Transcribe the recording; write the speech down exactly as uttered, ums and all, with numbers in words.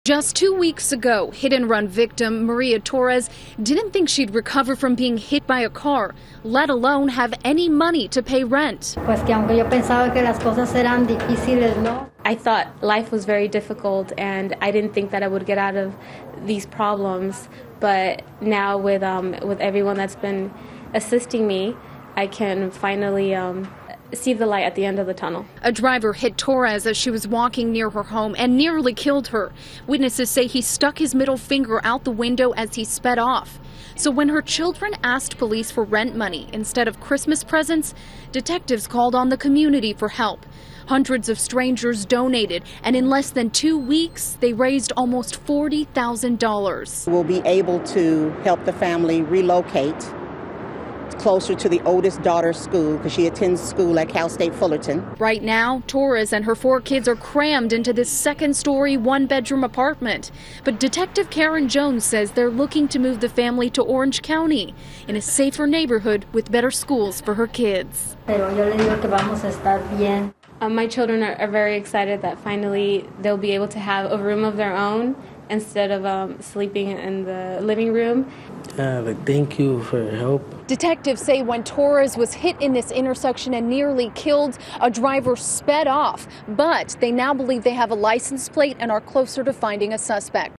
Just two weeks ago, hit-and-run victim Maria Torres didn't think she'd recover from being hit by a car, let alone have any money to pay rent. I thought life was very difficult and I didn't think that I would get out of these problems. But now with, um, with everyone that's been assisting me, I can finally um, see the light at the end of the tunnel. A driver hit Torres as she was walking near her home and nearly killed her. Witnesses say he stuck his middle finger out the window as he sped off. So when her children asked police for rent money instead of Christmas presents, detectives called on the community for help. Hundreds of strangers donated, and in less than two weeks, they raised almost forty thousand dollars. We'll be able to help the family relocate closer to the oldest daughter's school because she attends school at Cal State Fullerton. Right now, Torres and her four kids are crammed into this second-story, one-bedroom apartment. But Detective Karen Jones says they're looking to move the family to Orange County in a safer neighborhood with better schools for her kids. Um, my children are, are very excited that finally they'll be able to have a room of their own instead of um, sleeping in the living room. Uh, but thank you for your help. Detectives say when Torres was hit in this intersection and nearly killed, a driver sped off. But they now believe they have a license plate and are closer to finding a suspect.